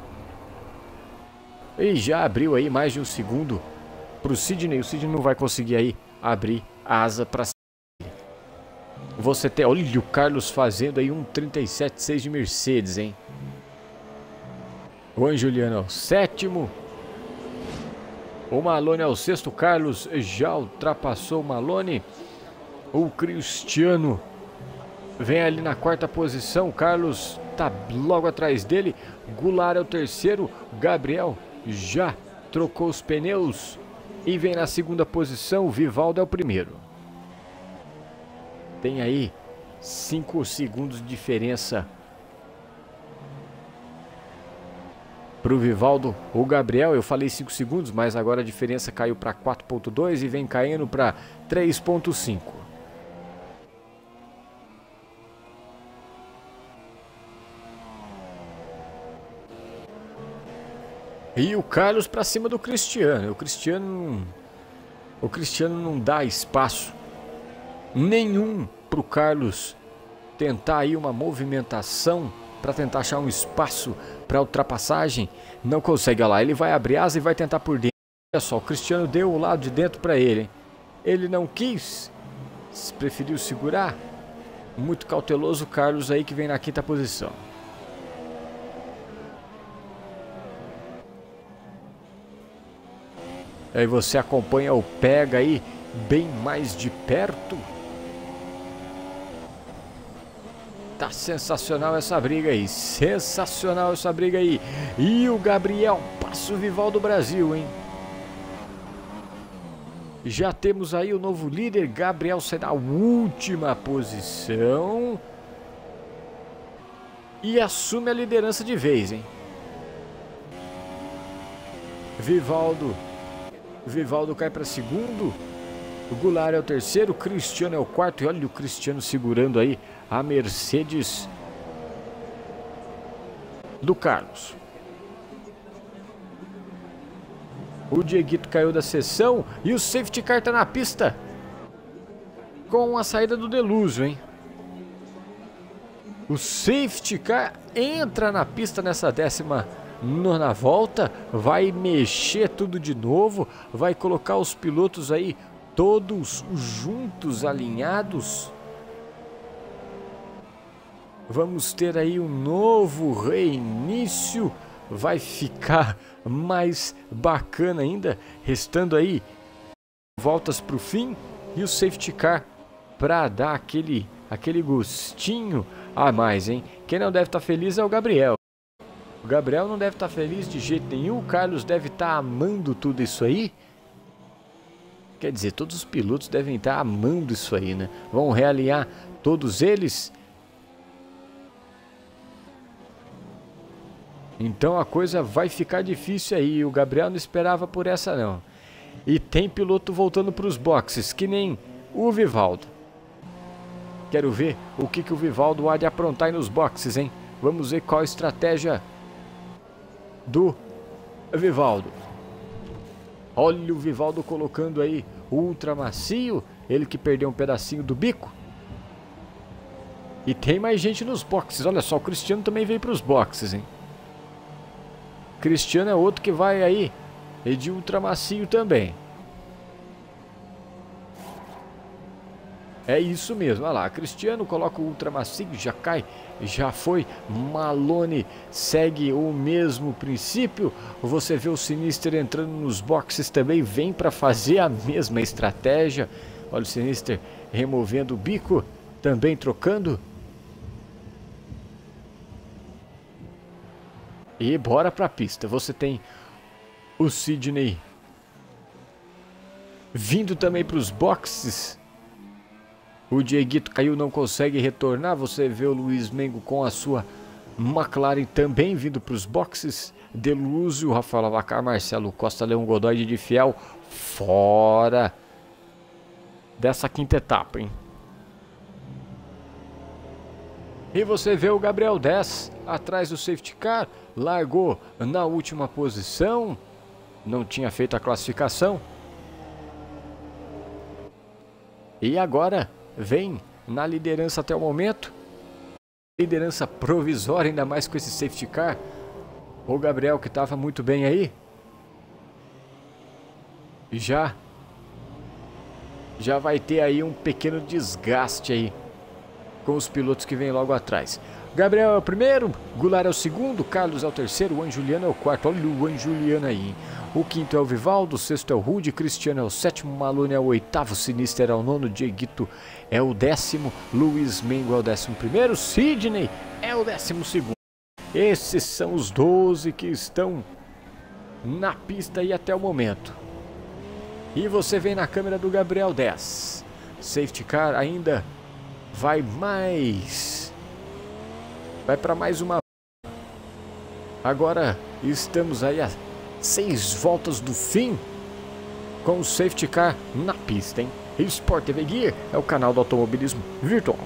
E já abriu aí mais de um segundo para o Sidney. O Sidney não vai conseguir aí abrir a asa para cima. Você tem, olha o Carlos fazendo aí um trinta e sete seis de Mercedes, hein? O Anjuliano é o sétimo. O Malone é o sexto. Carlos já ultrapassou o Malone. O Cristiano vem ali na quarta posição. Carlos tá logo atrás dele. Goulart é o terceiro. Gabriel já trocou os pneus e vem na segunda posição. O Vivaldo é o primeiro. Tem aí cinco segundos de diferença pro Vivaldo. O Gabriel, eu falei cinco segundos, mas agora a diferença caiu para quatro ponto dois e vem caindo para três ponto cinco. E o Carlos para cima do Cristiano. O Cristiano, o Cristiano não dá espaço nenhum pro Carlos tentar aí uma movimentação para tentar achar um espaço para ultrapassagem. Não consegue. Olha lá, ele vai abrir asa e vai tentar por dentro. Olha só, o Cristiano deu o lado de dentro para ele, hein? Ele não quis, preferiu segurar. Muito cauteloso o Carlos aí, que vem na quinta posição. Aí você acompanha o pega aí bem mais de perto. Tá sensacional essa briga aí, sensacional essa briga aí. E o Gabriel passa o Vivaldo Brasil, hein? Já temos aí o novo líder, Gabriel sai na última posição. E assume a liderança de vez, hein? Vivaldo, Vivaldo cai para segundo. O Goulart é o terceiro, o Cristiano é o quarto. E olha o Cristiano segurando aí a Mercedes do Carlos. O Dieguito caiu da sessão e o safety car tá na pista com a saída do Delúzio, hein? O safety car entra na pista nessa décima nona volta, vai mexer tudo de novo, vai colocar os pilotos aí todos juntos, alinhados. Vamos ter aí um novo reinício, vai ficar mais bacana ainda, restando aí voltas para o fim e o safety car para dar aquele, aquele gostinho a mais, hein? Quem não deve estar feliz é o Gabriel. O Gabriel não deve estar feliz de jeito nenhum, o Carlos deve estar amando tudo isso aí. Quer dizer, todos os pilotos devem estar amando isso aí, né? Vão realinhar todos eles. Então a coisa vai ficar difícil aí. O Gabriel não esperava por essa não. E tem piloto voltando para os boxes, que nem o Vivaldo. Quero ver o que, que o Vivaldo há de aprontar aí nos boxes, hein? Vamos ver qual a estratégia do Vivaldo. Olha o Vivaldo colocando aí o ultra macio. Ele que perdeu um pedacinho do bico. E tem mais gente nos boxes. Olha só, o Cristiano também veio para os boxes, hein? Cristiano é outro que vai aí e de ultra macio também. É isso mesmo, olha lá, Cristiano coloca o ultra macio, já cai, já foi. Malone segue o mesmo princípio. Você vê o Sinister entrando nos boxes também, vem para fazer a mesma estratégia. Olha o Sinister removendo o bico, também trocando. E bora pra pista. Você tem o Sidney vindo também para os boxes. O Dieguito caiu, não consegue retornar. Você vê o Luiz Mengo com a sua McLaren também vindo para os boxes. Delúzio, Rafael Avacar, Marcelo Costa, Leão Godoy de Fiel fora dessa quinta etapa, hein? E você vê o Gabriel dez atrás do safety car, largou na última posição, não tinha feito a classificação. E agora vem na liderança até o momento, liderança provisória, ainda mais com esse safety car. O Gabriel, que estava muito bem aí, já já vai ter aí um pequeno desgaste aí com os pilotos que vêm logo atrás. Gabriel é o primeiro, Goulart é o segundo, Carlos é o terceiro, o Anjuliano é o quarto. Olha o Anjuliano aí, hein? O quinto é o Vivaldo, o sexto é o Rude, Cristiano é o sétimo, Malone é o oitavo, Sinister é o nono, Dieguito é o décimo, Luiz Mengo é o décimo primeiro, Sidney é o décimo segundo. Esses são os doze que estão na pista aí até o momento. E você vem na câmera do Gabriel dez. Safety car ainda vai mais. Vai para mais uma. Agora estamos aí a seis voltas do fim com o safety car na pista, hein? Sport T V Gear é o canal do automobilismo virtual.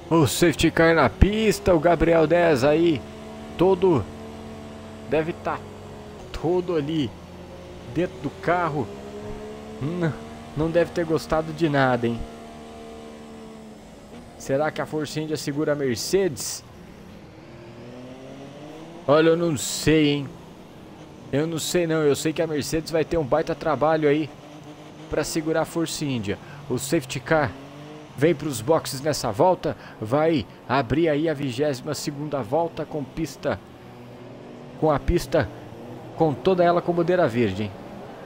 O safety car na pista, o Gabriel dez aí, todo, deve estar todo ali dentro do carro, hum, não deve ter gostado de nada, hein? Será que a Force India segura a Mercedes? Olha, eu não sei, hein? Eu não sei não, eu sei que a Mercedes vai ter um baita trabalho aí para segurar a Force India. O safety car vem para os boxes nessa volta, vai abrir aí a vigésima segunda volta com pista, com a pista com toda ela com bandeira verde, hein?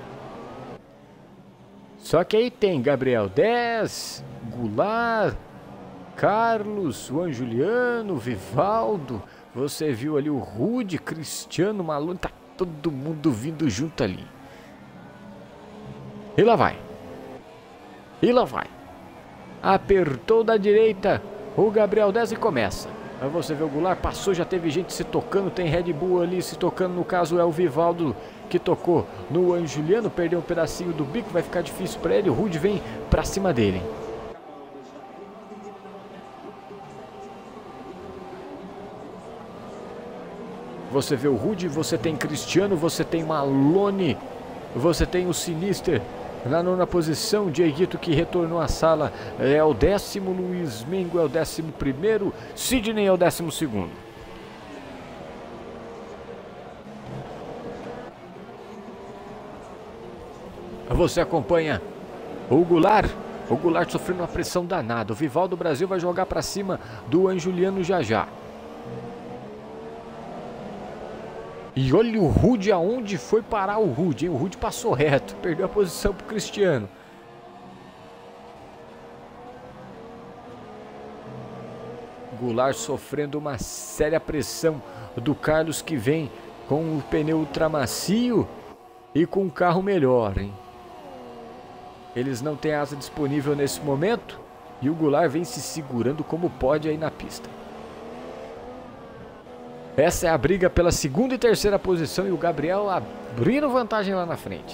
Só que aí tem Gabriel dez, Goulart, Carlos, Juan Juliano, Vivaldo, você viu ali o Rude, Cristiano, Malone, tá todo mundo vindo junto ali. E lá vai. E lá vai. Apertou da direita o Gabriel dez e começa. Aí você vê o Goulart, passou, já teve gente se tocando, tem Red Bull ali se tocando, no caso é o Vivaldo que tocou no Juan Juliano, perdeu um pedacinho do bico, vai ficar difícil para ele, o Rude vem pra cima dele. Você vê o Rude, você tem Cristiano, você tem Malone, você tem o Sinister na nona posição, Dieguito que retornou à sala é o décimo, Luiz Mengo é o décimo primeiro, Sidney é o décimo segundo. Você acompanha o Goulart, o Goulart sofrendo uma pressão danada, o Vivaldo Brasil vai jogar para cima do Juan Juliano já já. E olha o Rude aonde foi parar o Rude, hein? O Rude passou reto, perdeu a posição pro Cristiano. Goulart sofrendo uma séria pressão do Carlos que vem com o pneu ultramacio e com um carro melhor, hein? Eles não têm asa disponível nesse momento e o Goulart vem se segurando como pode aí na pista. Essa é a briga pela segunda e terceira posição e o Gabriel abrindo vantagem lá na frente.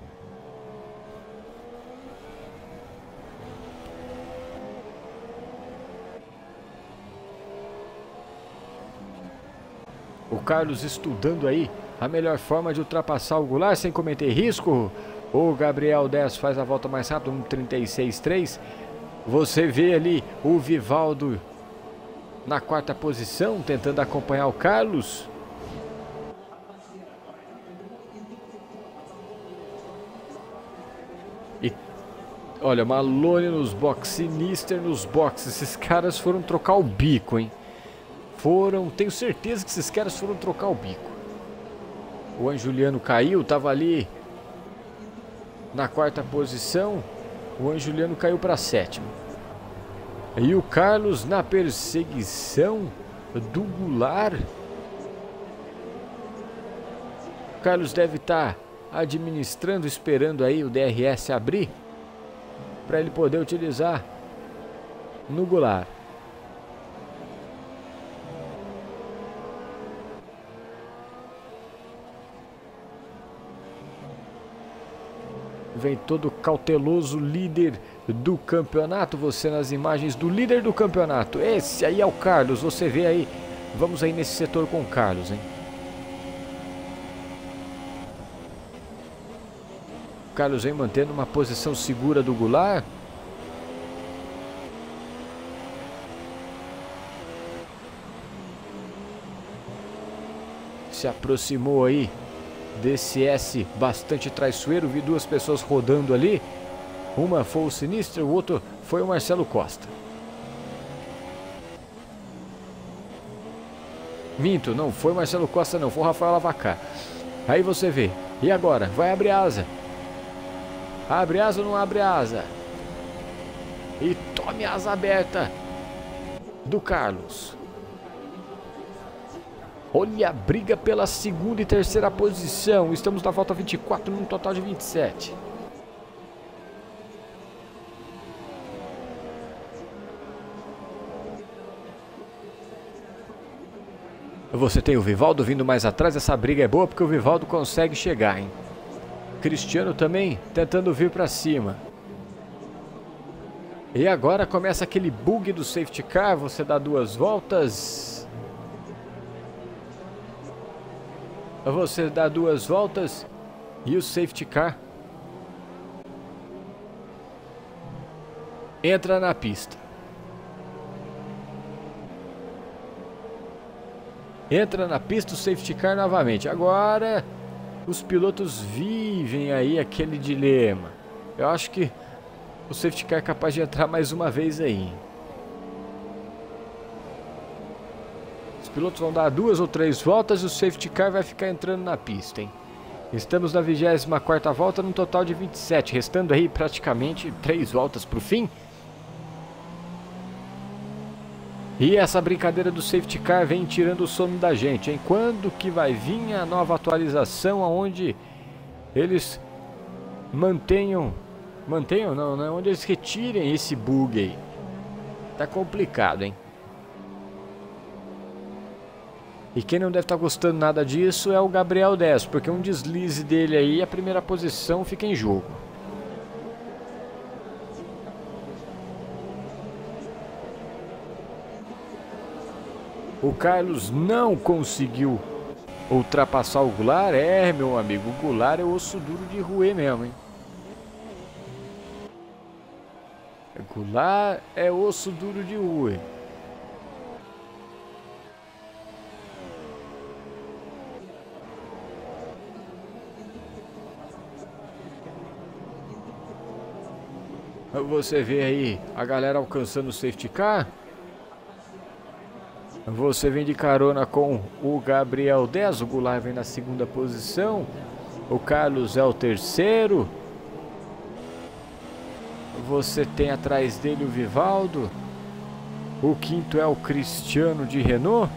O Carlos estudando aí a melhor forma de ultrapassar o Goulart sem cometer risco. O Gabriel dez faz a volta mais rápida, um trinta e seis três. Você vê ali o Vivaldo na quarta posição, tentando acompanhar o Carlos. E olha, Malone nos boxes, Sinister nos boxes. Esses caras foram trocar o bico, hein? Foram, tenho certeza que esses caras foram trocar o bico. O Juan Juliano caiu, tava ali na quarta posição. O Juan Juliano caiu para sétimo. E o Carlos na perseguição do Goulart. O Carlos deve estar administrando, esperando aí o D R S abrir para ele poder utilizar no Goulart. Vem todo cauteloso, líder do campeonato. Você nas imagens do líder do campeonato. Esse aí é o Carlos. Você vê aí. Vamos aí nesse setor com o Carlos, hein? O Carlos vem mantendo uma posição segura do Goulart. Se aproximou aí desse S bastante traiçoeiro. Vi duas pessoas rodando ali. Uma foi o Sinistro, o outro foi o Marcelo Costa. Minto, não foi o Marcelo Costa não, foi o Rafael Lavacar. Aí você vê, e agora? Vai abrir asa. Abre asa ou não abre asa? E tome a asa aberta do Carlos. Olha a briga pela segunda e terceira posição. Estamos na volta vinte e quatro, num total de vinte e sete. Você tem o Vivaldo vindo mais atrás. Essa briga é boa porque o Vivaldo consegue chegar, hein? Cristiano também tentando vir para cima. E agora começa aquele bug do safety car, você dá duas voltas. Você dá duas voltas e o safety car entra na pista. Entra na pista o safety car novamente. Agora os pilotos vivem aí aquele dilema. Eu acho que o safety car é capaz de entrar mais uma vez aí. Os pilotos vão dar duas ou três voltas e o safety car vai ficar entrando na pista, hein? Estamos na vigésima quarta volta, num total de vinte e sete, restando aí praticamente três voltas para o fim. E essa brincadeira do safety car vem tirando o sono da gente, hein? Quando que vai vir a nova atualização onde eles mantenham, mantenham não, né? Onde eles retirem esse bug aí. Tá complicado, hein? E quem não deve estar gostando nada disso é o Gabriel dez, porque um deslize dele aí, a primeira posição fica em jogo. O Carlos não conseguiu ultrapassar o Goulart. É, meu amigo, o Goulart é osso duro de roer mesmo, hein? O Goulart é osso duro de roer. Você vê aí a galera alcançando o safety car. Você vem de carona com o Gabriel dez, o Goulart vem na segunda posição, o Carlos é o terceiro. Você tem atrás dele o Vivaldo, o quinto é o Cristiano de Renault,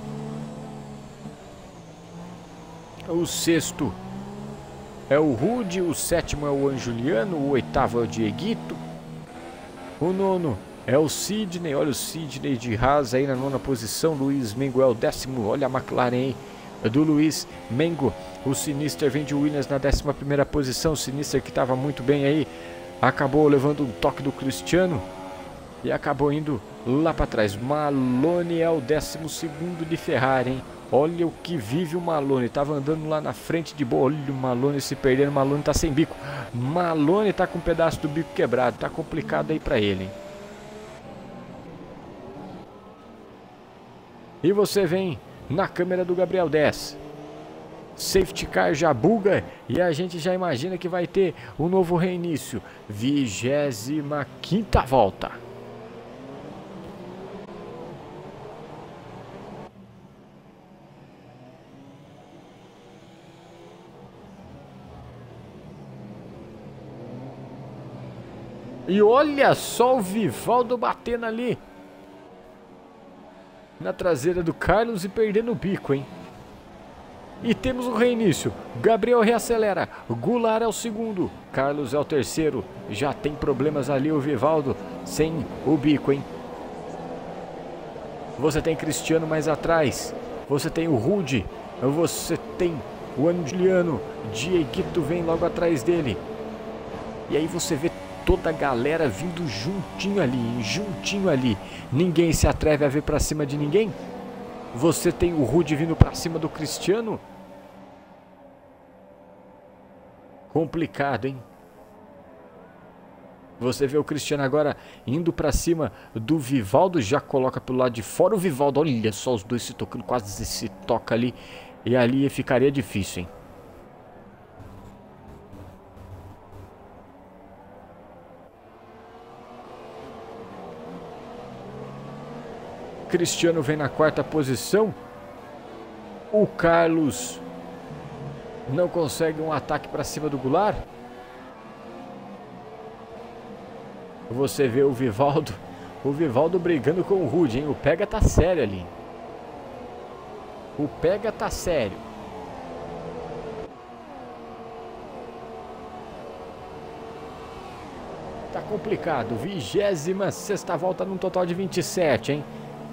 o sexto é o Rudy, o sétimo é o Anjuliano, o oitavo é o Dieguito, o nono é o Sidney, olha o Sidney de Haas aí na nona posição. Luiz Mengo é o décimo, olha a McLaren aí do Luiz Mengo. O Sinister vem de Williams na décima primeira posição. O Sinister que estava muito bem aí, acabou levando um toque do Cristiano e acabou indo lá para trás. Malone é o décimo segundo de Ferrari, hein? Olha o que vive o Malone, estava andando lá na frente de boa. Olha o Malone se perdendo, o Malone tá sem bico. Malone tá com um pedaço do bico quebrado, tá complicado aí para ele, hein? E você vem na câmera do Gabriel dez. Safety car já buga e a gente já imagina que vai ter um novo reinício. vigésima quinta volta. E olha só o Vivaldo batendo ali na traseira do Carlos e perdendo o bico, hein? E temos o reinício. Gabriel reacelera, Goulart é o segundo, Carlos é o terceiro. Já tem problemas ali o Vivaldo sem o bico, hein? Você tem Cristiano mais atrás, você tem o Rudy, você tem o Anjuliano, Dieguito vem logo atrás dele. E aí você vê toda a galera vindo juntinho ali, juntinho ali. Ninguém se atreve a ver pra cima de ninguém. Você tem o Rudy vindo pra cima do Cristiano. Complicado, hein? Você vê o Cristiano agora indo pra cima do Vivaldo. Já coloca pelo lado de fora o Vivaldo. Olha só os dois se tocando, quase se toca ali. E ali ficaria difícil, hein? Cristiano vem na quarta posição. O Carlos não consegue um ataque para cima do Goulart. Você vê o Vivaldo, o Vivaldo brigando com o Rudy, hein? O pega tá sério ali. O pega tá sério. Tá complicado. vigésima sexta volta num total de vinte e sete, hein?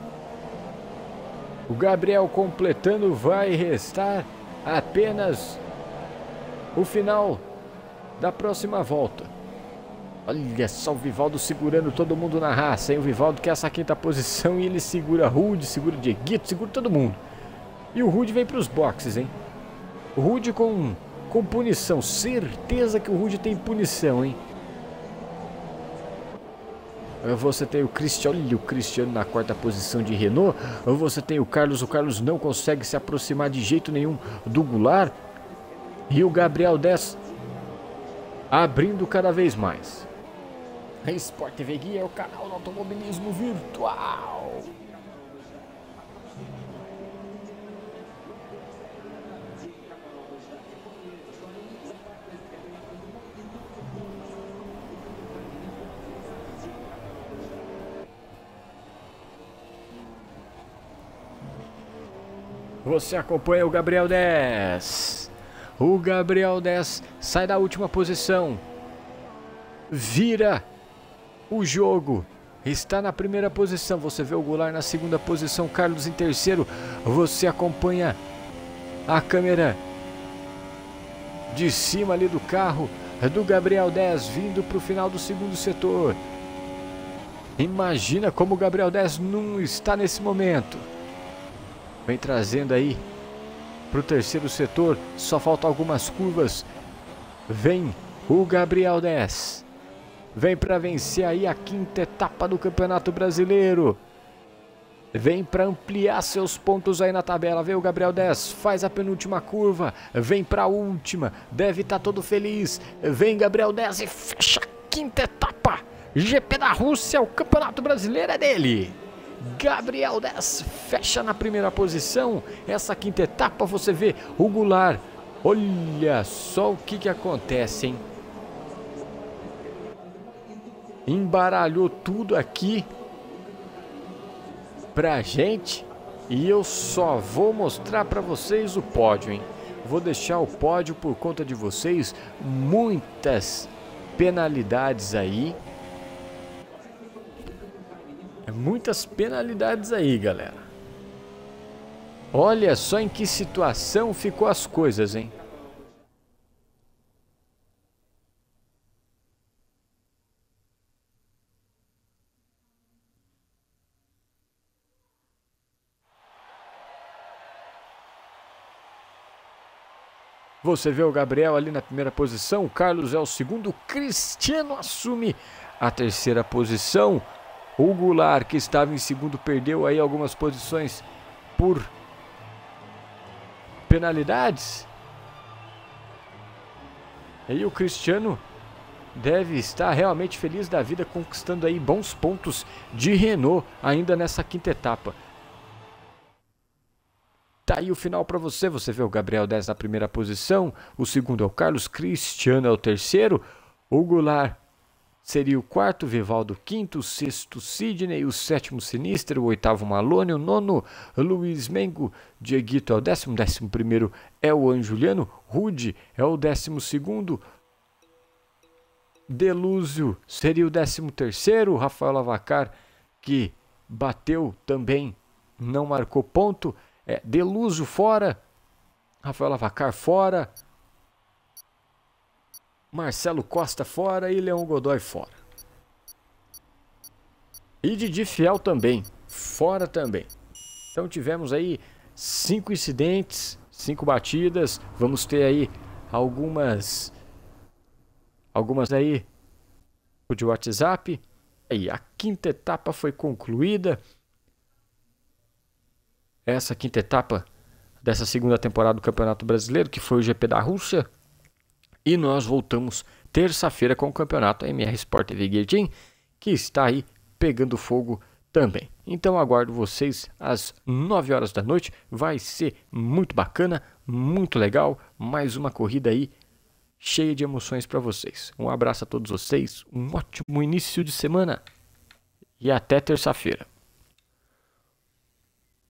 O Gabriel completando, vai restar apenas o final da próxima volta. Olha só o Vivaldo segurando todo mundo na raça, hein? O Vivaldo quer essa quinta posição e ele segura Rude, segura Dieguito, segura todo mundo. E o Rude vem para os boxes, hein? O Rude com, com punição, certeza que o Rude tem punição, hein? Você tem o Cristiano, olha o Cristiano na quarta posição de Renault. Você tem o Carlos, o Carlos não consegue se aproximar de jeito nenhum do Goulart. E o Gabriel dez abrindo cada vez mais. A Sport T V Guia é o canal do automobilismo virtual. Você acompanha o Gabriel dez. O Gabriel dez sai da última posição. Vira o jogo. Está na primeira posição. Você vê o Goulart na segunda posição. Carlos em terceiro. Você acompanha a câmera de cima ali do carro do Gabriel dez vindo para o final do segundo setor. Imagina como o Gabriel dez não está nesse momento. Vem trazendo aí para o terceiro setor. Só faltam algumas curvas. Vem o Gabriel dez. Vem para vencer aí a quinta etapa do Campeonato Brasileiro. Vem para ampliar seus pontos aí na tabela. Vem o Gabriel dez. Faz a penúltima curva. Vem para a última. Deve estar todo feliz. Vem Gabriel dez e fecha a quinta etapa. G P da Rússia. O Campeonato Brasileiro é dele. Gabriel dez fecha na primeira posição. Essa quinta etapa você vê o Goulart. Olha só o que que acontece, hein? Embaralhou tudo aqui pra gente. E eu só vou mostrar pra vocês o pódio, hein? Vou deixar o pódio por conta de vocês. Muitas penalidades aí. Muitas penalidades aí, galera. Olha só em que situação ficou as coisas, hein? Você vê o Gabriel ali na primeira posição. O Carlos é o segundo. O Cristiano assume a terceira posição. O Goulart, que estava em segundo, perdeu aí algumas posições por penalidades. E o Cristiano deve estar realmente feliz da vida, conquistando aí bons pontos de Renault ainda nessa quinta etapa. Tá aí o final para você. Você vê o Gabriel dez na primeira posição. O segundo é o Carlos. Cristiano é o terceiro. O Goulart seria o quarto, Vivaldo quinto, o sexto Sidney, o sétimo Sinistro, o oitavo Malone, o nono Luiz Mengo, Dieguito é o décimo, décimo primeiro é o Anjuliano, Rude é o décimo segundo, Delúzio seria o décimo terceiro, Rafael Lavacar, que bateu também, não marcou ponto, é, Delúzio fora, Rafael Lavacar fora, Marcelo Costa fora e Leão Godoy fora. E Didi Fiel também, fora também. Então tivemos aí cinco incidentes, cinco batidas. Vamos ter aí algumas, algumas aí de WhatsApp. Aí a quinta etapa foi concluída. Essa quinta etapa dessa segunda temporada do Campeonato Brasileiro, que foi o G P da Rússia. E nós voltamos terça-feira com o campeonato M R Sport T V Guia Team, que está aí pegando fogo também. Então aguardo vocês às nove horas da noite. Vai ser muito bacana, muito legal. Mais uma corrida aí cheia de emoções para vocês. Um abraço a todos vocês, um ótimo início de semana e até terça-feira.